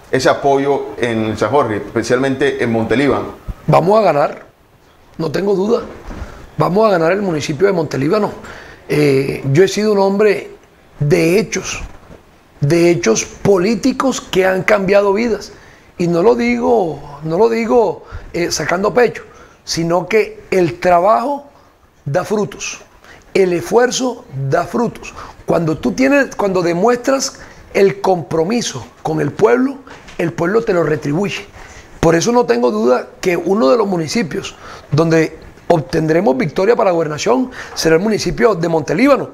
ese apoyo en San Jorge, especialmente en Montelíbano? Vamos a ganar, no tengo duda. Vamos a ganar el municipio de Montelíbano. Yo he sido un hombre de hechos políticos que han cambiado vidas. Y no lo digo sacando pecho, sino que el trabajo da frutos, el esfuerzo da frutos. Cuando demuestras el compromiso con el pueblo te lo retribuye. Por eso no tengo duda que uno de los municipios donde obtendremos victoria para la gobernación será el municipio de Montelíbano.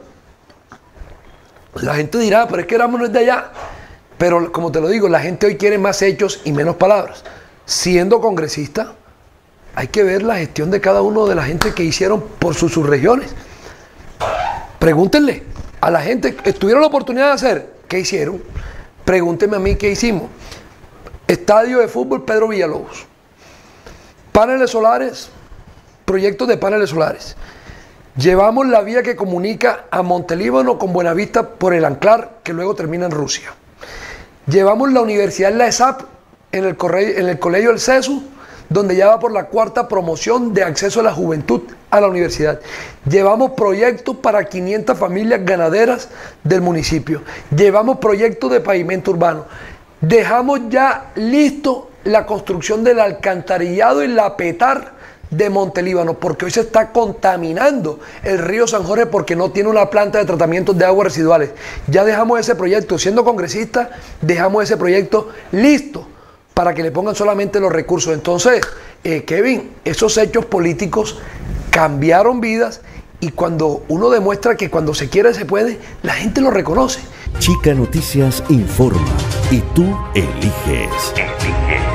La gente dirá, pero es que Éramos no es de allá. Pero como te lo digo, la gente hoy quiere más hechos y menos palabras. Siendo congresista, hay que ver la gestión de cada uno de la gente que hicieron por sus subregiones. Pregúntenle a la gente que tuvieron la oportunidad de hacer, ¿qué hicieron? Pregúntenme a mí qué hicimos. Estadio de fútbol Pedro Villalobos. Paneles solares, proyectos de paneles solares. Llevamos la vía que comunica a Montelíbano con Buenavista por el Anclar, que luego termina en Rusia. Llevamos la Universidad La ESAP en el Colegio del CESU, donde ya va por la 4ª promoción de acceso a la juventud a la universidad. Llevamos proyectos para 500 familias ganaderas del municipio. Llevamos proyectos de pavimento urbano. Dejamos ya listo la construcción del alcantarillado y la petar de Montelíbano, porque hoy se está contaminando el río San Jorge porque no tiene una planta de tratamiento de aguas residuales. Ya dejamos ese proyecto, siendo congresista, dejamos ese proyecto listo para que le pongan solamente los recursos. Entonces, Kevin, esos hechos políticos cambiaron vidas y cuando uno demuestra que cuando se quiere se puede, la gente lo reconoce. Chica Noticias informa y tú eliges.